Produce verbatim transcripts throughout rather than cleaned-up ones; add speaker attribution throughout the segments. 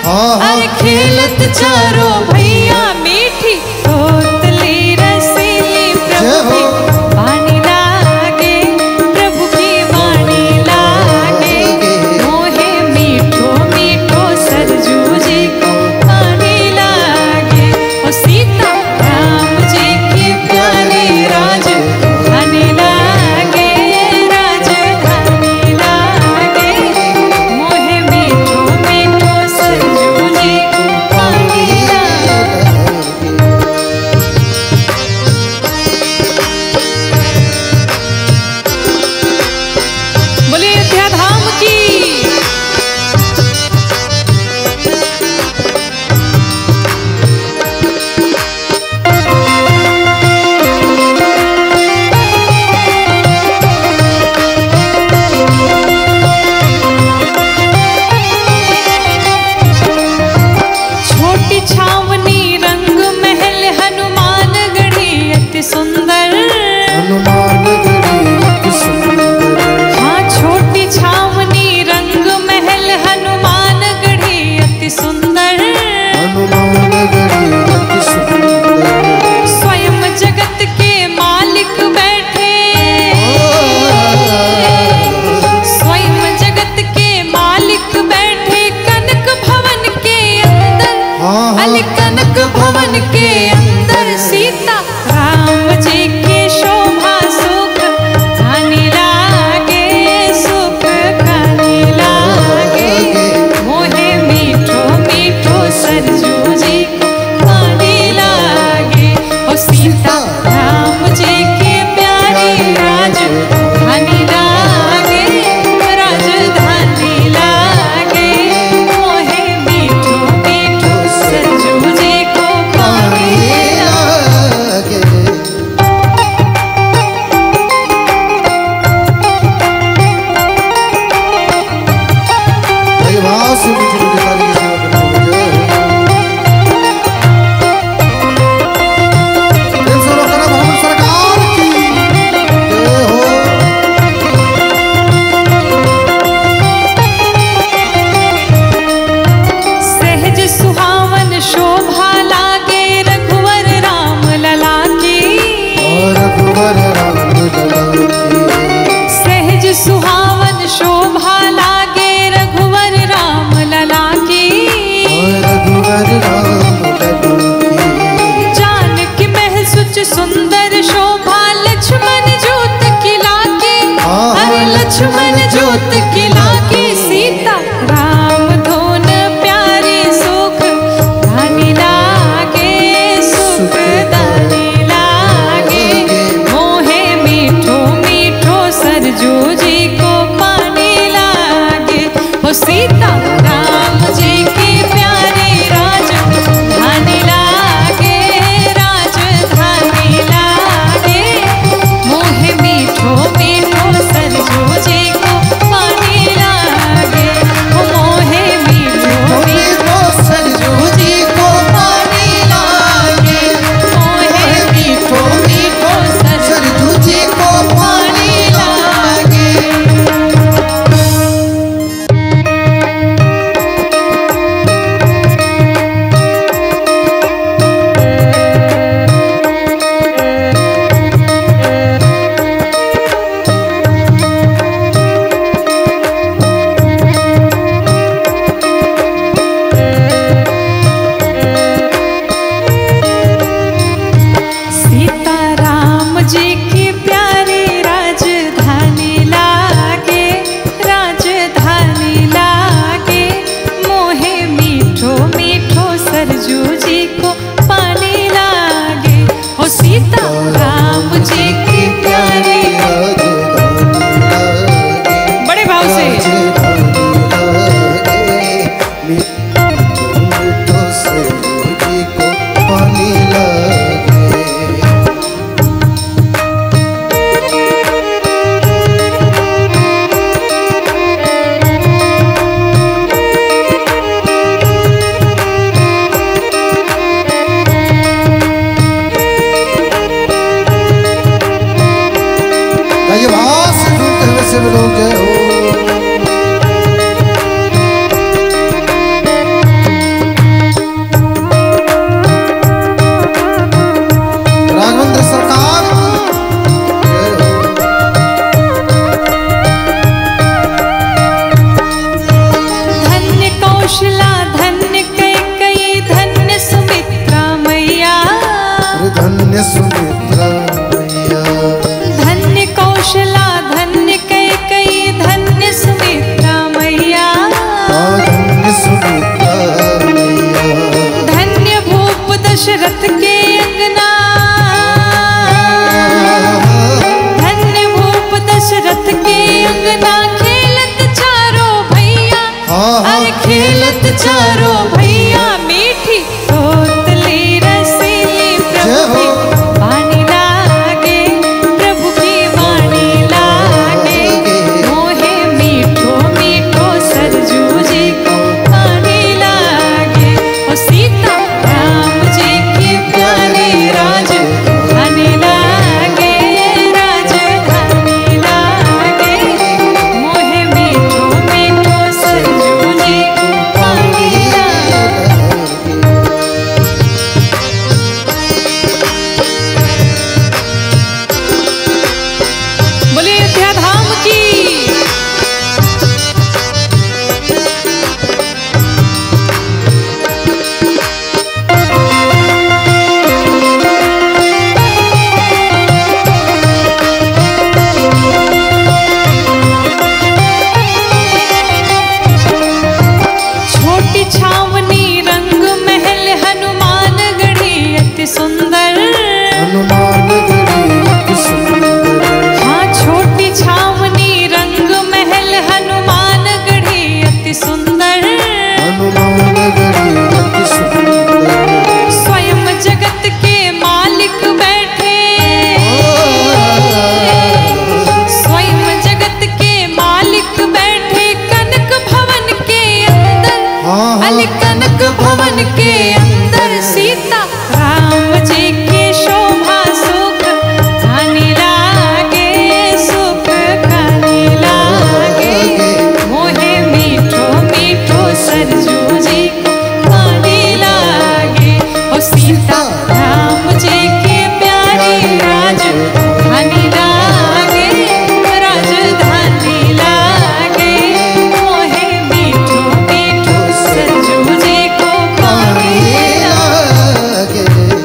Speaker 1: अरे खेलत चारो भैया मीठी तोतली रसीली प्रभु की वाणी लागे, प्रभु की वाणी लागे। मोहे मीठो मीठो सरजू जी को पानी लागे। ओ सीता राम जी की प्यारी राजधानी लागे, राजधानी लागे। मोहे मीठो मीठो सरजू जी को पानी लागे। बोलिए अयोध्या धाम की। छोटी छावनी रंग महल हनुमान गढ़ी अति सुंदर।
Speaker 2: हनुमान गढ़ी अति सुंदर।
Speaker 1: हाँ छोटी छावनी रंग महल हनुमान गढ़ी अति सुंदर।
Speaker 2: हनुमान गढ़ी अति सुंदर।
Speaker 1: स्वयं जगत के मालिक बैठे, स्वयं जगत के मालिक बैठे कनक भवन के अंदर। अल कनक भवन के अंदर सीता राम जी की शोभा सुख खानी लागे, सुख खानी लागे। मोहे मीठो मीठो सरजू जी को पानी लागे। ओ सीता राम जी की प्यारी राजधानी लागे, राजधानी लागे। मोहे मीठो मीठो सरजू जी को पानी लागे।
Speaker 2: दैवास विजय अधिकारी की सेवा करने मुझे प्रेम से लोग करा भारत सरकार की जय हो।
Speaker 1: सहज सुहावन शोभा लागे रघुवर राम लला की।
Speaker 2: और रघुवर राम लला की।
Speaker 1: सहज सुहावन शोभा लागे रघुवर राम लला की।
Speaker 2: और रघुवर राम लला की।
Speaker 1: जानकी महल सुच सुंदर शोभा लक्ष्मण जोत की लागे। अरे लक्ष्मण जोत की लागे। सीता राम धोन प्यारी सुख दानी लागे, सुख दानी लागे। मोहे मीठो मीठो सरजू जी को पानी लागे। ओ सीता राम जी की प्यारी राजधानी लागे, राजधानी लागे। मोहे मीठो मीठो सरजू जी को पानी लागे। ओ मोहे मीठो मीठो सरजू जी को पानी लागे। मोहे मीठो मीठो सरजू जी को पानी लागे। सीता राम जी की प्यारी राजधानी लागे, राजधानी लागे। मोहे मीठो मीठो सरजू जी को पानी लागे। ओ सीता राम जी की प्यारी बड़े भाव से
Speaker 2: मीठो सरजू जी को पानी लागे। से लोग जय हो।
Speaker 1: चारो भैया मीठी तोतली रसीली प्रभु की वाणी लागे, प्रभु की वाणी लागे। मोहे मीठो मीठो सरजू जी को वाणी लागे। ओ सीता राम जी की प्यारी राजधानी लागे, राजधानी लागे। मोहे मीठो मीठो सरजू जी को वाणी लागे। बोलिए अयोध्या धाम की। छोटी छावनी रंग महल हनुमान गढ़ी अति सुंदर।
Speaker 2: हनुमान गढ़ी अति सुंदर।
Speaker 1: हाँ छोटी छावनी रंग महल हनुमान गढ़ी अति सुंदर।
Speaker 2: हनुमान गढ़ी अति सुंदर।
Speaker 1: स्वयं जगत के मालिक बैठे, स्वयं जगत के मालिक बैठे कनक भवन के अंदर।
Speaker 2: हाँ, हाँ।
Speaker 1: अली कनक भवन के अंदर सीता राम जी की शोभा सुख खानी लागे, सुख खानी लागे। मोहे मीठो मीठो सरजू जी को वाणी लागे। ओ सीता राम जी की प्यारी राजधानी लागे, राजधानी लागे। मोहे मीठो मीठो सरजू जी को वाणी लागे।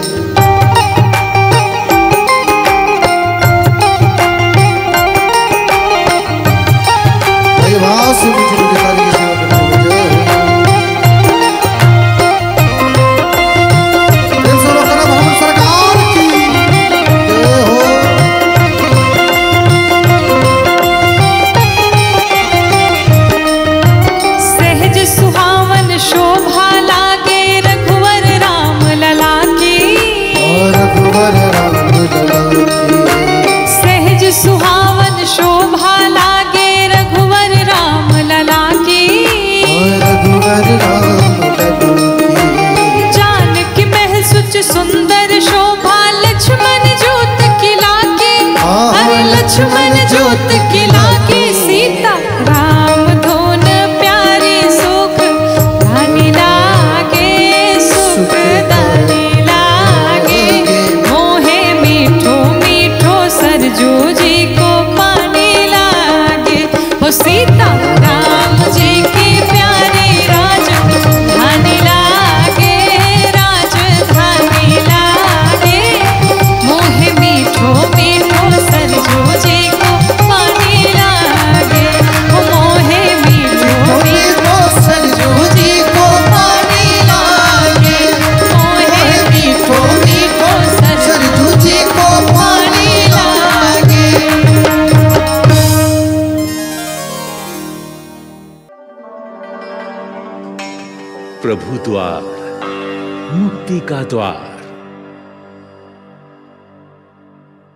Speaker 2: भाई वहाँ से मुझे अधिकारी की सेवा करना मुझे। दिल से रो करा भ्रमण सरकार की जय हो।
Speaker 1: सहज सुहावन शोभा लागे रघुवर राम लला की।
Speaker 2: और रघुवर राम लला की।
Speaker 1: सहज सुहावन शोभा लागे रघुवर राम लला की।
Speaker 2: और रघुवर राम लला की।
Speaker 1: जानकी महल सुच सुंदर शोभा लक्ष्मण जोत की लागे। अरे लक्ष्मण जोत की लागे। सीता राम धोन प्यारे सुख दानी लागे, सुख दानी लागे। मोहे मीठो मीठो सरजू जी को पानी लागे। ओ सीता राम जी की प्यारी राजधानी लागे, राजधानी लागे। मोहे मीठो मीठो सरजू जी को पानी लागे। ओ मोहे मीठो मीठो सरजू जी को पानी लागे। मोहे मीठो मीठो सरजू जी को पानी लागे।
Speaker 3: प्रभु द्वार, मुक्ति का द्वार,